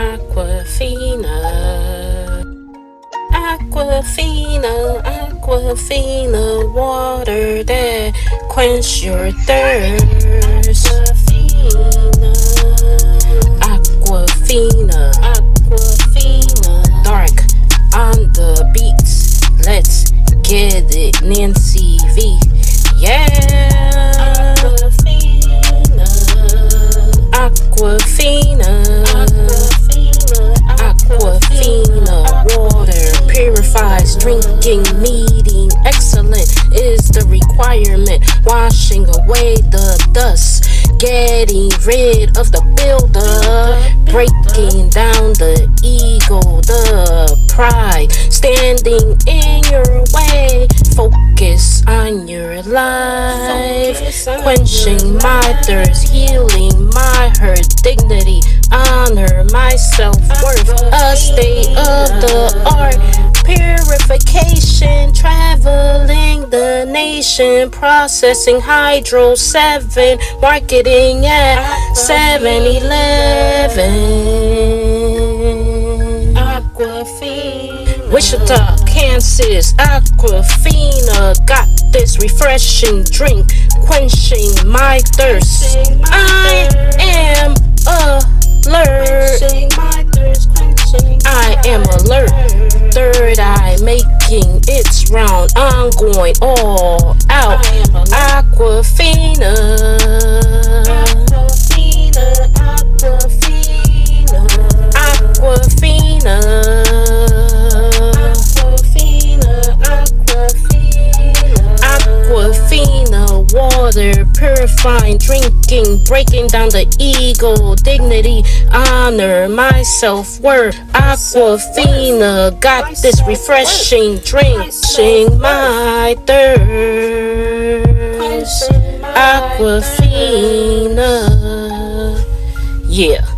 Aquafina, Aquafina, Aquafina, water that quench your thirst. Aquafina, Aquafina, dark on the beats. Let's get it, NancyV. Yeah, Aquafina, Aquafina, Aquafina, water purifies drinking, meeting excellent is the requirement, washing away the dust, getting rid of the buildup, breaking down the ego, the pride standing in your way. Focus on your life, quenching my thirst, healing my hurt, dignity, honor my self-worth, a state of the art, purification, traveling the nation, processing hydro 7, marketing at 7-Eleven. Aquafina, Wichita, Kansas, Aquafina, got this refreshing drink, quenching my thirst. I am alert. I am alert. Third eye making its round. I'm going all out. Aquafina, Aquafina, Aquafina, Aquafina, Aquafina, Aquafina, water purifying, drinking, breaking down the ego, dignity, honor my self-worth. Aquafina, got this refreshing drink, quenching my thirst. Aquafina, yeah.